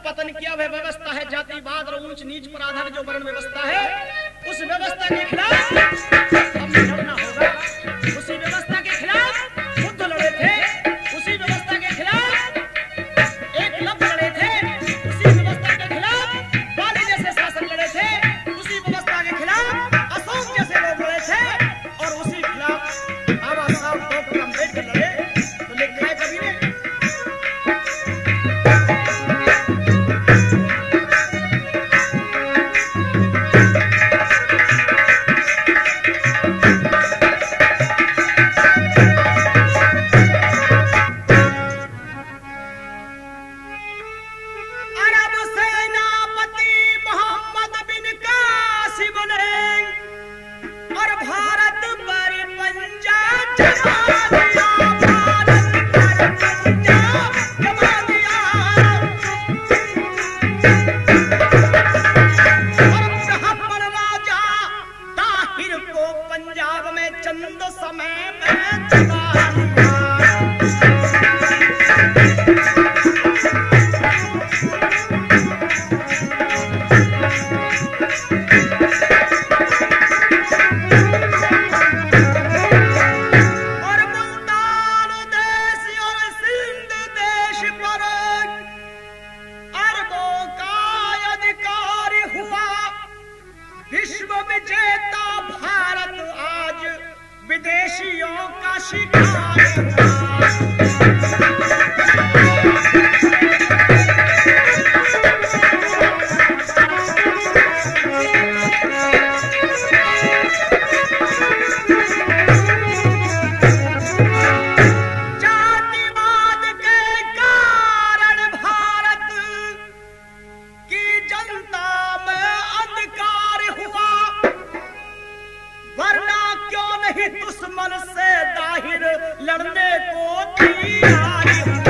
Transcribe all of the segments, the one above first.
पतन किया वह व्यवस्था है जातिवाद और ऊंच नीच पर आधारित जो वर्ण व्यवस्था है, उस व्यवस्था के खिलाफ हमें लड़ना होगा। उसी व्यवस्था के खिलाफ बुद्ध लड़े थे, उसी व्यवस्था के खिलाफ एकलव्य लड़े थे, उसी व्यवस्था के खिलाफ बाली जैसे शासक लड़े थे, उसी व्यवस्था के खिलाफ अशोक जैसे लोग लड़े थे, और उसी खिलाफ बाबा साहब डॉक्टर अम्बेडकर लड़े। तो लिखा है कवि ने, विदेशियों का शिकार दुश्मन से दाहिर लड़ने को तैयार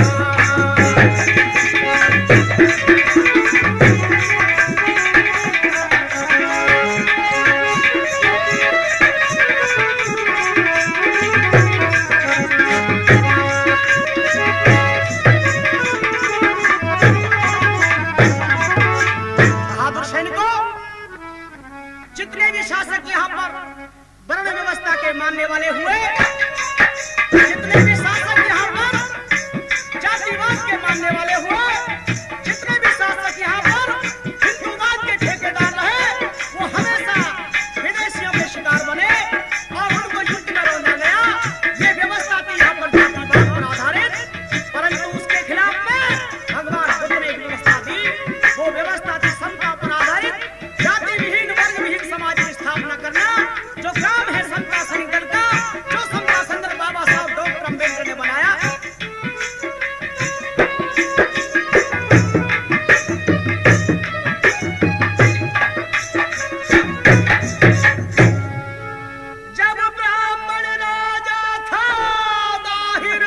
बहादुर सैनिकों, जितने भी शासक यहाँ पर वर्ण व्यवस्था के मानने वाले हुए, जितने भी शासक यहाँ पर जातिवाद के मानने वाले हुए, जितने भी शासक यहाँ पर हिंदूवाद के ठेकेदार रहे, वो हमेशा विदेशियों के शिकार बने और उनको युद्ध में रोना गया। ये व्यवस्था थी यहाँ पर जातिवाद पर आधारित, परंतु उसके खिलाफ में भगवान बुद्ध ने एक व्यवस्था दी। वो व्यवस्था थी समता पर आधारित, जाति विहीन वर्ग विहीन समाज की स्थापना करना, जो काम है समता संगठन का, जो समता संगठन बाबा साहब डॉक्टर अम्बेडकर ने बनाया। जब ब्राह्मण राजा था दाहिर,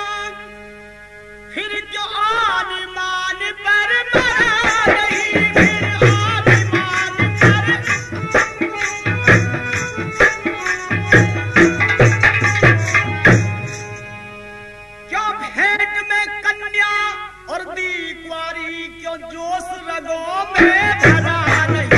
फिर क्यों आनिमान पर मरा नहीं, फिर आनिमान पर क्यों भेंट में कन्या और दी कुंवारी, क्यों जोश रगों में भरा नहीं।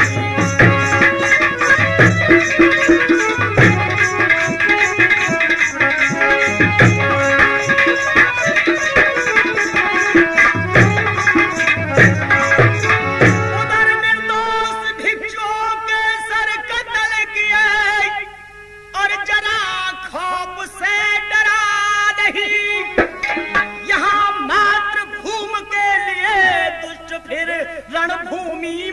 उधर निर्दोष भिक्षुओं के सर कत्ल किए और जरा खौफ से डरा नहीं। यहाँ मातृभूमि के लिए दुष्ट फिर रणभूमि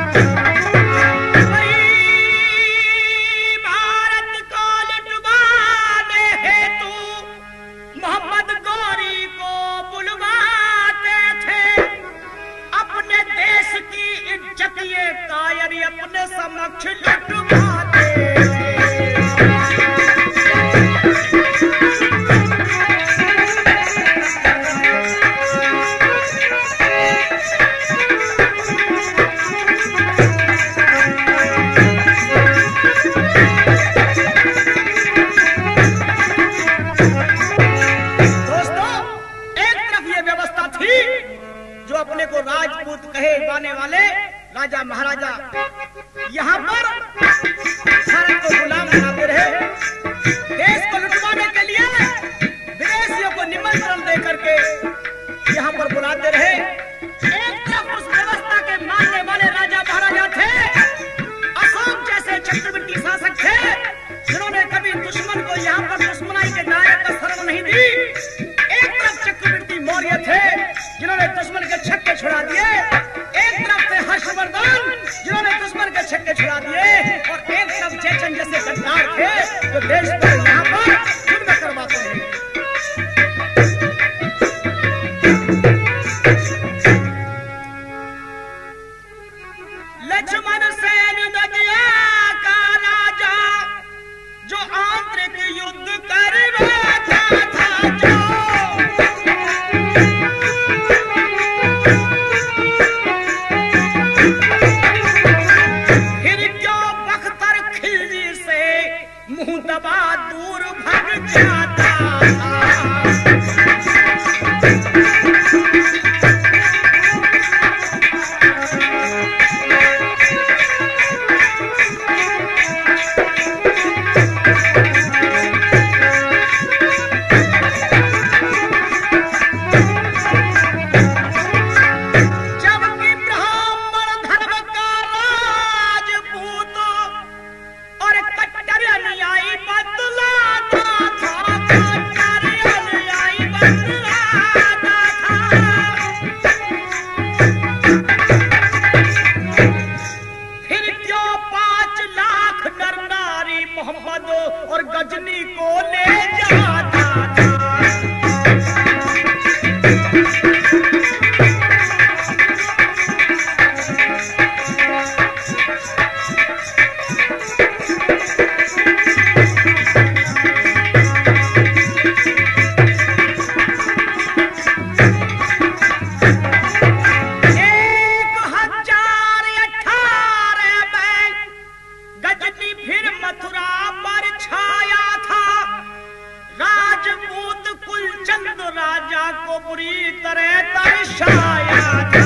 अपने समक्ष लुटवाते अपने को राजपूत कहे जाने वाले राजा महाराजा यहाँ पर भारत को गुलाम बनाते रहे। देश को लुटवाने के लिए विदेशियों को निमंत्रण दे करके यहाँ पर बुलाते रहे। एक तरफ उस व्यवस्था के मानने वाले राजा महाराजा थे, अशोक जैसे चक्रवर्ती शासक थे जिन्होंने कभी दुश्मन को यहाँ पर दुश्मनाई के दायरे का शरण नहीं दी। एक तरफ चक्रवर्ती मौर्य थे जिन्होंने दुश्मन के छक्के छुड़ा दिए, एक तरफ से हर्षवर्धन जिन्होंने दुश्मन के छक्के छुड़ा दिए, और एक तरफ जयचंद जैसे गद्दार थे जो देश को यहाँ पर जुर्म करवाते हैं। लक्ष्मण सेन दगिया का राजा जो आंतरिक युद्ध करवाता था, जो मुंह दबा दूर भग जाता और गजनी को ले जाता था। राजा को बुरी तरह तरसाया था।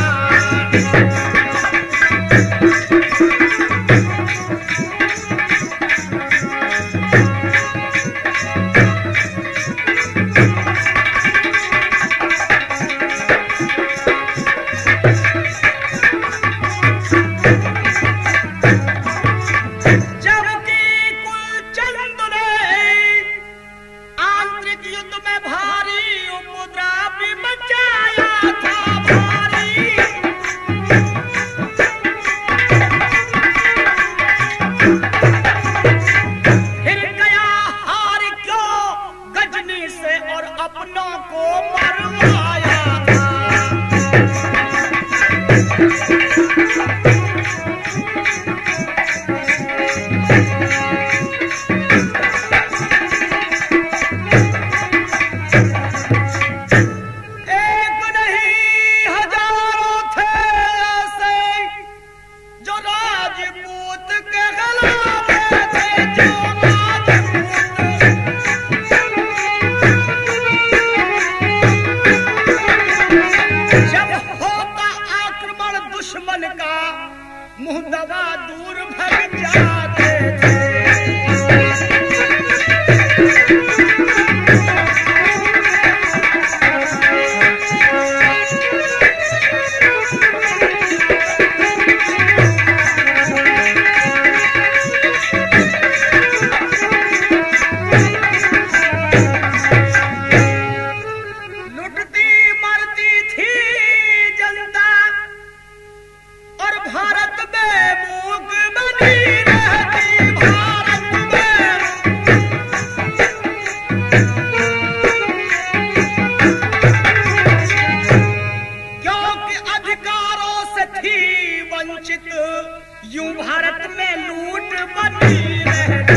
मुंह दबा दूर भग जाते थे। लुटती मरती थी जनता और भारत में बनी रहती भारत में, क्योंकि अधिकारों से थी वंचित, यूं भारत में लूट बनी रहती।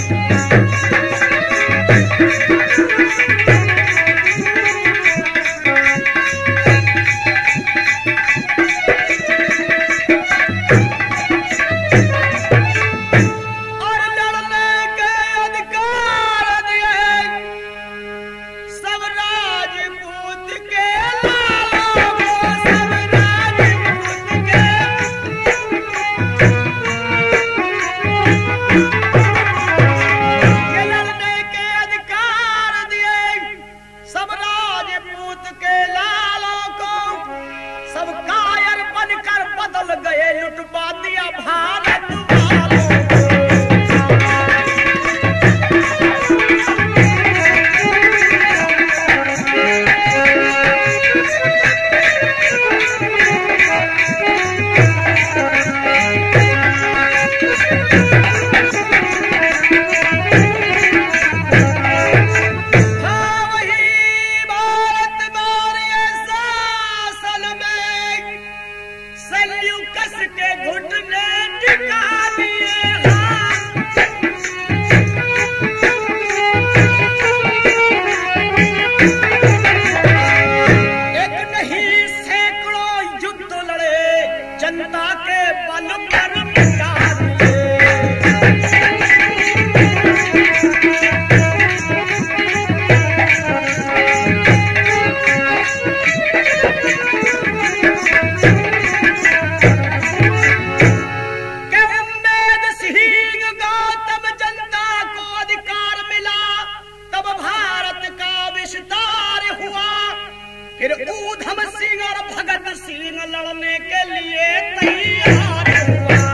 फिर ऊधम सिंह और भगत सिंह लड़ने के लिए तैयार हुआ।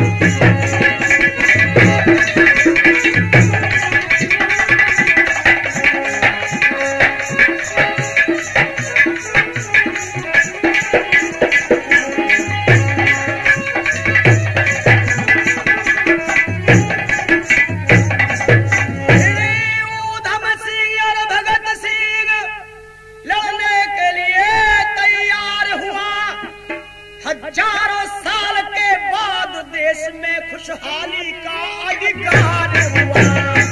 हजारों साल के बाद देश में खुशहाली का अधिकार हुआ।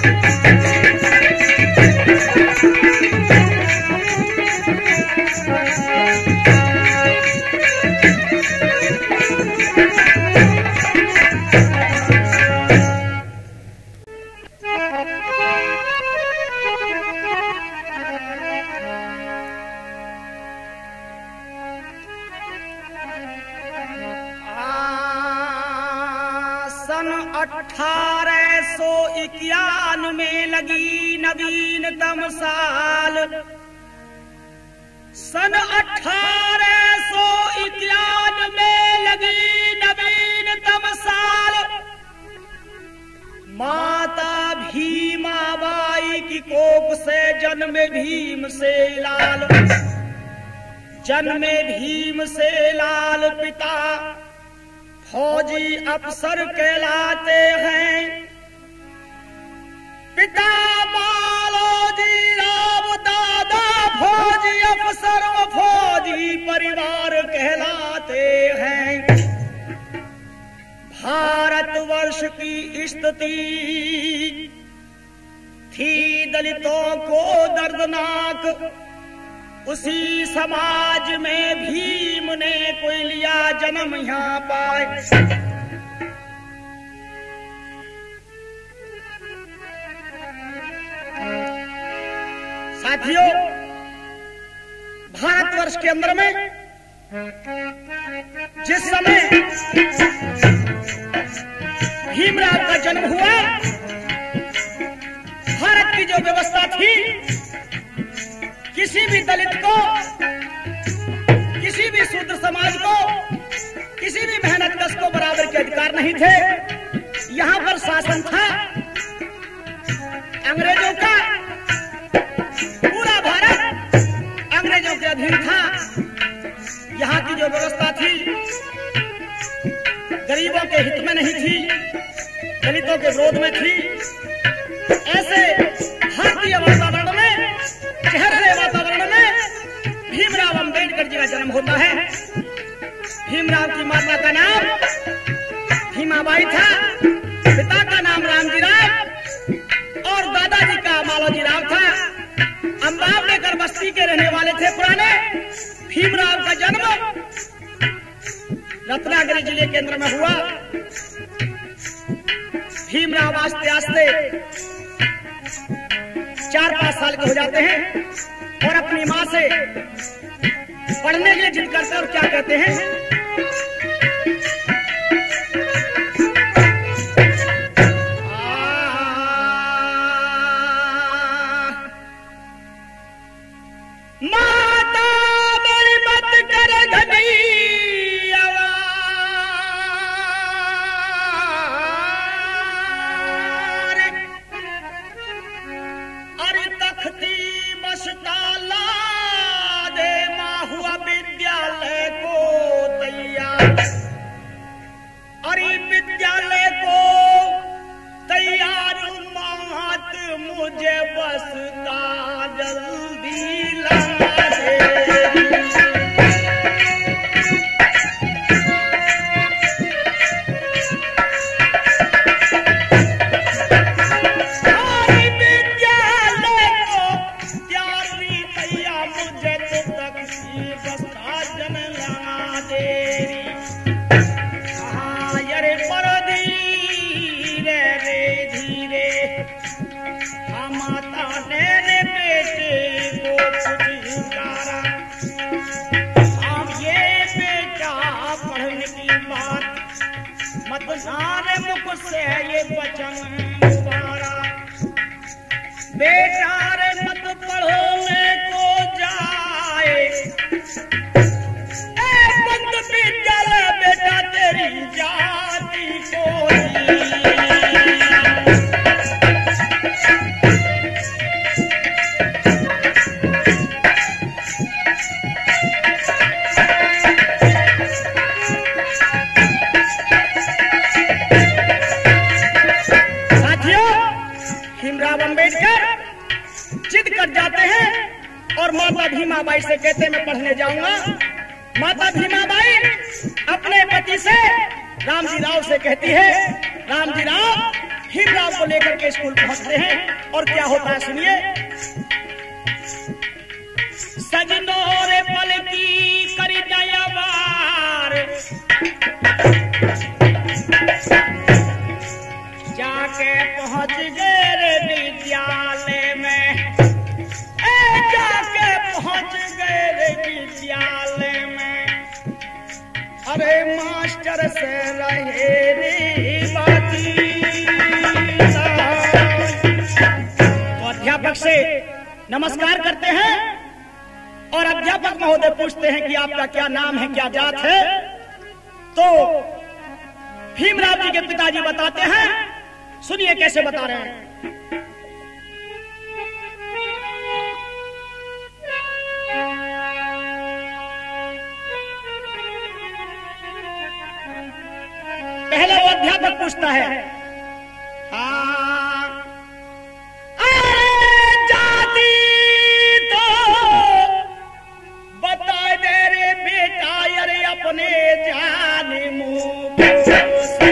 सन 1891 में लगी नवीनतम साल। सन 1891 में लगी नवीनतम साल। माता भीमाबाई की कोख से जन्मे भीम से लाल, जन्मे भीम से लाल पिता फौजी अफसर कहलाते हैं। पिता मालोजी राव, दादा फौजी अफसर व फौजी परिवार कहलाते हैं। भारतवर्ष की स्थिति थी दलितों को दर्दनाक। उसी समाज में भीम ने कोई लिया जन्म यहाँ पाए। साथियों, भारतवर्ष के अंदर में जिस समय भीमराव का जन्म हुआ, भारत की जो व्यवस्था थी, किसी भी दलित को, किसी भी शूद्र समाज को, किसी भी मेहनतकश को बराबर के अधिकार नहीं थे। यहाँ पर शासन था अंग्रेजों का। पूरा भारत अंग्रेजों के अधीन था। यहाँ की जो व्यवस्था थी, गरीबों के हित में नहीं थी, दलितों के विरोध में थी। ऐसे भारतीय वातावरण में, चहरे वातावरण में भीमराव अंबेडकर जी का जन्म होता है। भीमराव की माता का नाम भीमाबाई था, पिता का नाम रामजी राव और दादाजी का मालोजी राव था। अम्बावडेकर बस्ती के रहने वाले थे पुराने। भीमराव का जन्म रत्नागिरी जिले केंद्र में हुआ। भीमराव आस्ते आस्ते 4-5 साल के हो जाते हैं और अपनी माँ से पढ़ने के लिए जिद करते और क्या कहते हैं, माता मेरी मत कर घनी अरे तख्ती बसताला दे माँ हुआ विद्यालय को तैयार, अरे विद्यालय को तैयार मात मुझे बसता जल्दी ला दे। सारे मुख से ये वचन मुबारक, बेटा रे मत पढ़ने को जाए, बंद विद्यालय बेटा तेरी जाति को जिद कर जाते हैं और माता भीमाबाई से कहते मैं पढ़ने जाऊंगा। माता भीमाबाई अपने पति से रामजी राव से कहती है, रामजी राव भीमराव को लेकर के स्कूल पहुंचते हैं और क्या होता है सुनिए। सजनोरे पल की करी दयावार, जाके पहुंच गए रे विद्यालय में, जाके पहुंच गए रे विद्यालय में, अरे मास्टर से रहे रे बाती। तो अध्यापक से नमस्कार करते हैं और अध्यापक महोदय पूछते हैं कि आपका क्या नाम है, क्या जात है। तो भीमराव जी के पिताजी बताते हैं, सुनिए कैसे बता रहे हैं। पहले वो अध्यापक पूछता है, अरे जाति तो बता दे रे बेटा, अरे अपने जान मुंह से।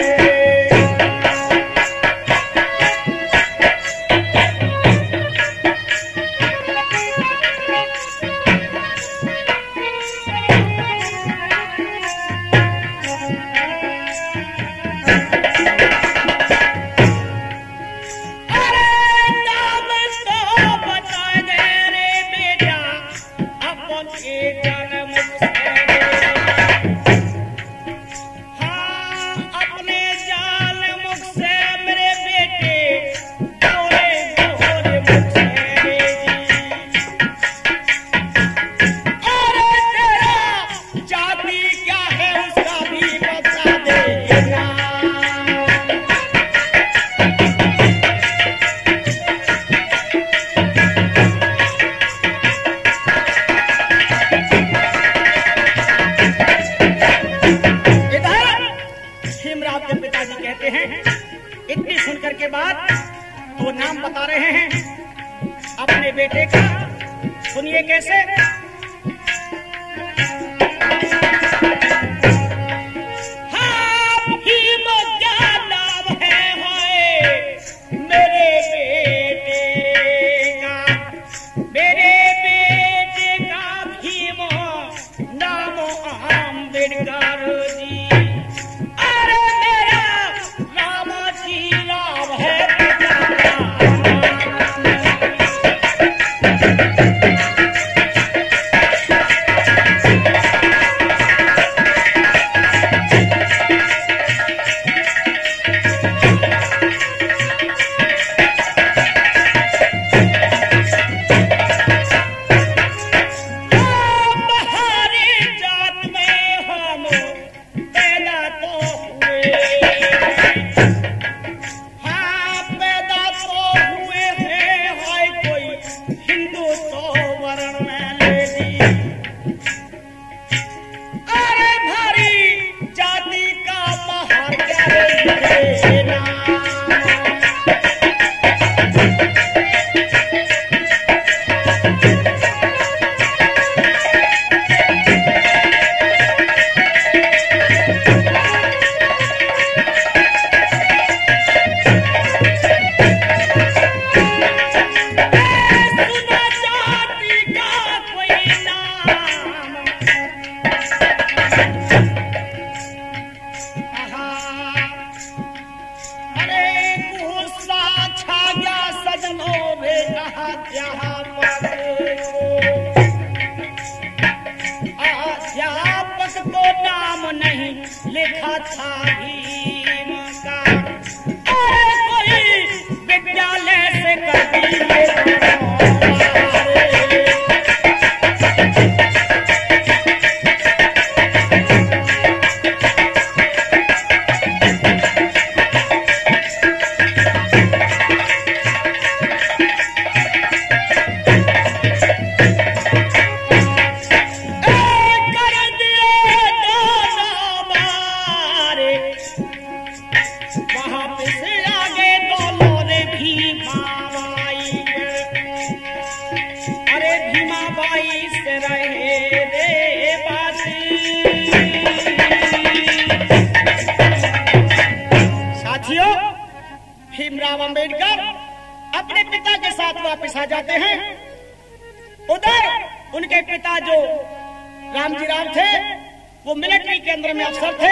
भीमराव के पिताजी कहते हैं। इतनी सुनकर के बाद वो नाम बता रहे हैं अपने बेटे का। सुनिए कैसे। भीमराव अंबेडकर अपने पिता के साथ वापस आ जाते हैं। उधर उनके पिता जो रामजी राव थे वो मिलिट्री केंद्र में अफसर थे,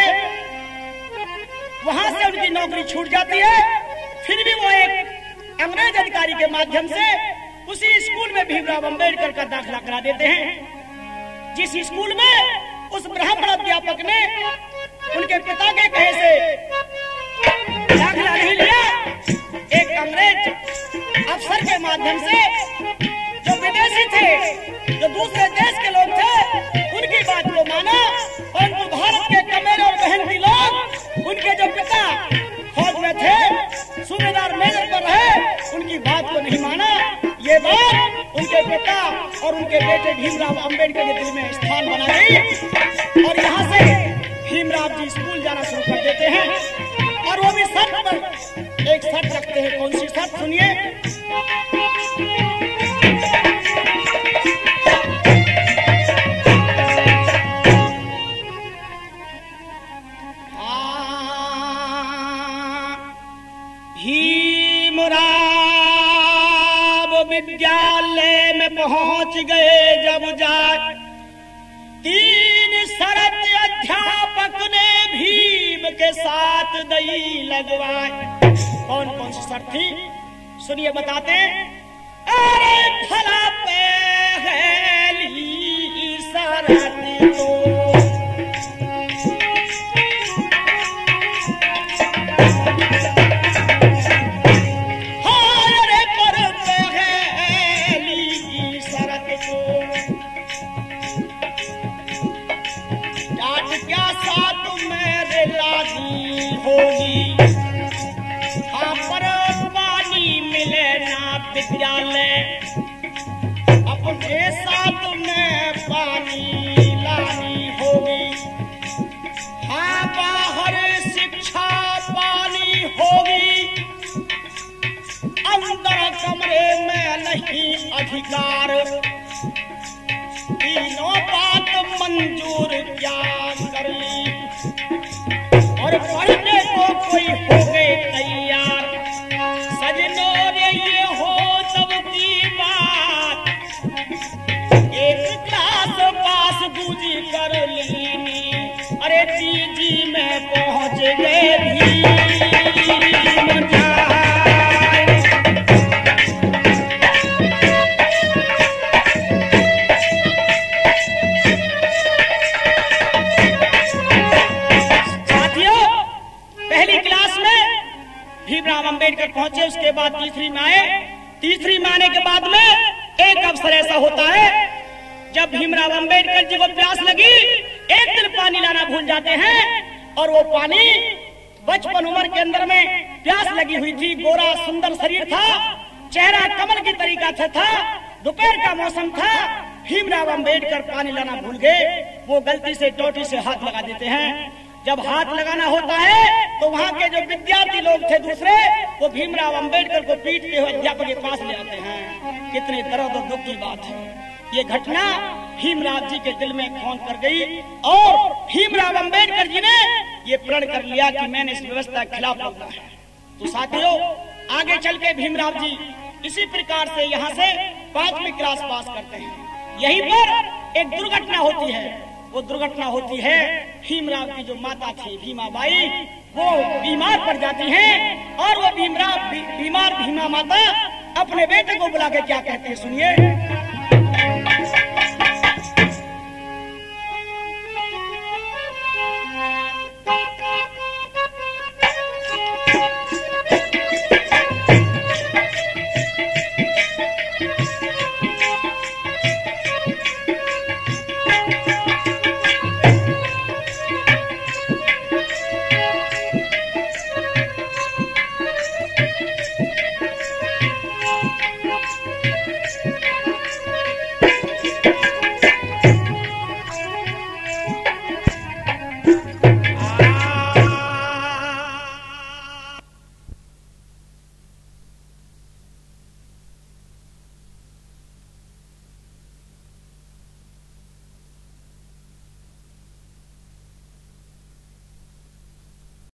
वहां से उनकी नौकरी छूट जाती है। फिर भी वो एक अंग्रेज अधिकारी के माध्यम से उसी स्कूल में भीमराव अंबेडकर का दाखिला करा देते हैं। जिस स्कूल में उस ब्राह्मण अध्यापक ने उनके पिता के कहे से दाखिला नहीं लिया, एक अंग्रेज अफसर के माध्यम से जो विदेशी थे, जो दूसरे देश के लोग थे, उनकी बात को माना। परंतु भारत के कमेरे और मेहनती लोग, उनके जो पिता फौज में थे, सूबेदार मेजर पर रहे, उनकी बात को नहीं माना। ये बात उनके पिता और उनके बेटे भीमराव अंबेडकर के दिल में स्थान बना गई और यहाँ से भीमराव जी स्कूल जाना शुरू कर देते हैं। और वो भी शर्त पर एक शर्त रखते हैं। कौन सी शर्त? सुनिए। विद्यालय में पहुंच गए जब जाए, 3 शर्त अध्यापक ने भीम के साथ दई लगवाए। कौन कौन सी शर्त थी? सुनिए बताते। अरे भला पहली शर्त तो विद्यालय अपने साथ में पानी लानी होगी। हाँ, बाहर शिक्षा अधिकार, तीनों बात मंजूर क्या कर ली, और पढ़ने को कोई हो गए तैयार। सजनों रे ये हो तब की बात, एक क्लास पास दूजी कर लीनी, अरे तीजी में पहुंच गए भी अम्बेडकर पहुंचे। उसके बाद तीसरी में आए। तीसरी में आने के बाद में एक अवसर ऐसा होता है जब भीमराव अम्बेडकर जी को प्यास लगी, एक दिन पानी लाना भूल जाते हैं, और वो पानी बचपन उम्र के अंदर में प्यास लगी हुई थी, गोरा सुंदर शरीर था, चेहरा कमल की तरीका था, दोपहर का मौसम था। भीमराव अम्बेडकर पानी लाना भूल गए। वो गलती से टोटी से हाथ लगा देते हैं। जब हाथ लगाना होता है तो वहाँ के जो विद्यार्थी लोग थे दूसरे, वो भीमराव अम्बेडकर को पीटते हुए अध्यापक के पास ले आते हैं। कितनी दर्द और दुख की बात है। ये घटना भीमराव जी के दिल में खौंच कर गई, और भीमराव अम्बेडकर जी ने ये प्रण कर लिया कि मैंने इस व्यवस्था के खिलाफ लड़ना है। तो साथियों, आगे चल के भीमराव जी इसी प्रकार से यहाँ से 5वीं क्लास पास करते हैं। यहीं पर एक दुर्घटना होती है। वो दुर्घटना होती है, भीमराव की जो माता थी भीमाबाई, वो बीमार पड़ जाती हैं, और वो बीमार भीमा माता अपने बेटे को बुला के क्या कहते हैं, सुनिए।